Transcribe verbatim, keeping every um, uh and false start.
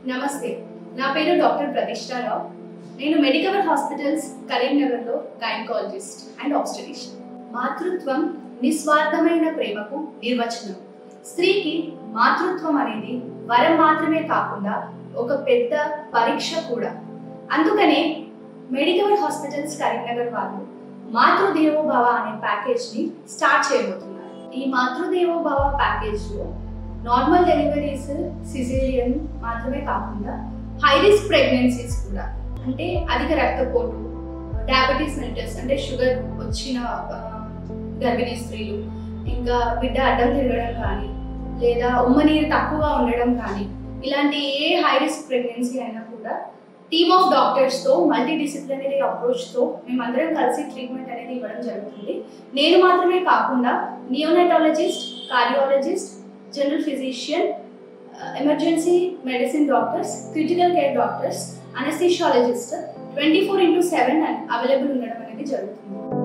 నమస్తే, నా పేరు డాక్టర్ ప్రతిష్ఠారావు. నేను మెడికవర్ హాస్పిటల్స్ కరీంనగర్లో గైనకాలజిస్ట్ అండ్ ఆబ్స్టెటిషియన్. మాతృత్వం నిస్వార్థమైన ప్రేమకు నిర్వచనం. స్త్రీకి మాతృత్వం అనేది వరం మాత్రమే కాకుండా ఒక పెద్ద పరీక్ష కూడా. అందుకనే మెడికవర్ హాస్పిటల్స్ కరీంనగర్ వాళ్ళు మాతృదేవోభవ అనే ప్యాకేజ్ని స్టార్ట్ చేయబోతున్నారు. ఈ మాతృదేవోభవ ప్యాకేజ్లో నార్మల్ డెలివరీస్, సిజేరియన్ మాత్రమే కాకుండా హై రిస్క్ ప్రెగ్నెన్సీస్ కూడా, అంటే అధిక రక్తపోటు, డయాబెటీస్ మెలిటస్ అంటే షుగర్ వచ్చిన గర్భిణీ స్త్రీలు, ఇంకా బిడ్డ అడ్డం తిరగడం కానీ లేదా ఉమ్మనీరు తక్కువగా ఉండడం కానీ, ఇలాంటి ఏ హై రిస్క్ ప్రెగ్నెన్సీ అయినా కూడా టీమ్ ఆఫ్ డాక్టర్స్తో మల్టీ డిసిప్లినరీ అప్రోచ్తో మేమందరం కలిసి ట్రీట్మెంట్ అనేది ఇవ్వడం జరుగుతుంది. నేను మాత్రమే కాకుండా neonatologist, cardiologist, general physician, emergency medicine doctors, critical care doctors, anaesthesiologist twenty four into seven available ఉండడం అనేది జరుగుతుంది.